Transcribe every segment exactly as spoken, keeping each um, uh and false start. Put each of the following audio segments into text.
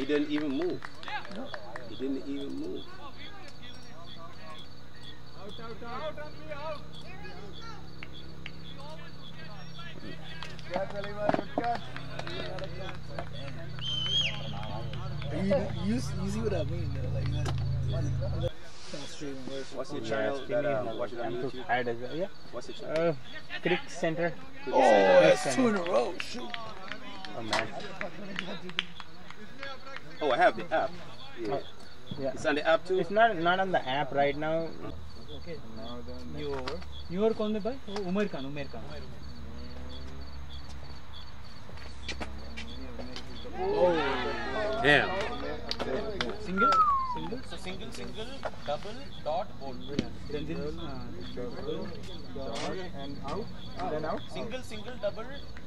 didn't even move. No. He didn't even move. Out, out, out. Out. Catch, Aliva, good catch. You, you, you see what I mean, though, like that. What's your channel that uh, watching on YouTube? Ad as well. Yeah. What's your channel? Uh, Crick Center. Oh, that's two in a row. Shoot. Oh man. Oh, I have the app. Yeah. Oh, yeah. It's on the app too? It's not not on the app right now. Okay. Now the You over. You are calling me by? Oh, Umair Khan. Umair Khan. Oh. Damn. Single? Single? So single, single, double, dot, bolt. Yeah. Then this is uh, double, dot, and out. And then out. Single, single, double.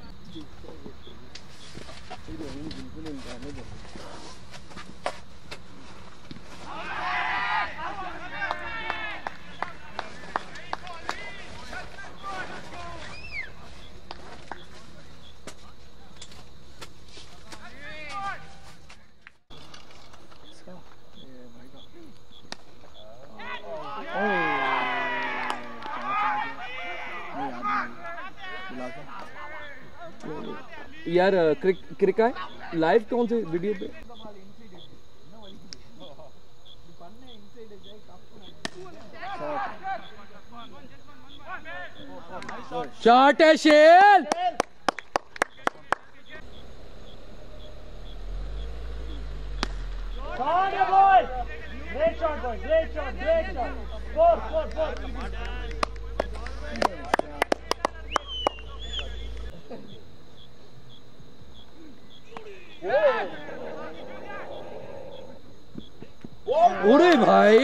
यार क्रिक क्रिक है live कौन से video पे shot है shell Shot, boy! Great shot, boy! Great shot! Great shot! Four, four, four! अरे भाई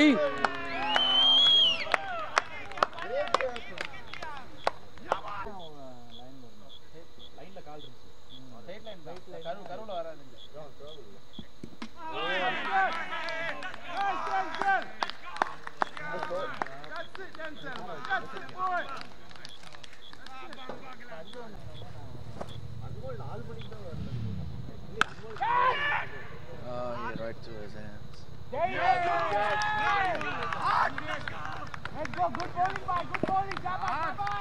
Oh, yeah, right to his hands. Let's go, good bowling, boy, good bowling, Jabba, Jabba!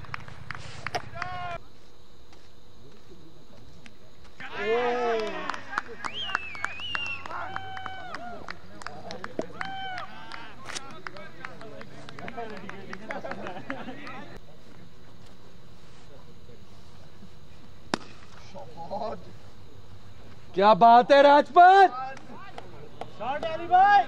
क्या बात है Rajpat Shot, Ali boy!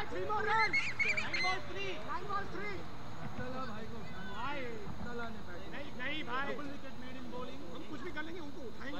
नहीं भाई, double wicket maiden bowling, हम कुछ भी कर लेंगे उनको उठाएंगे।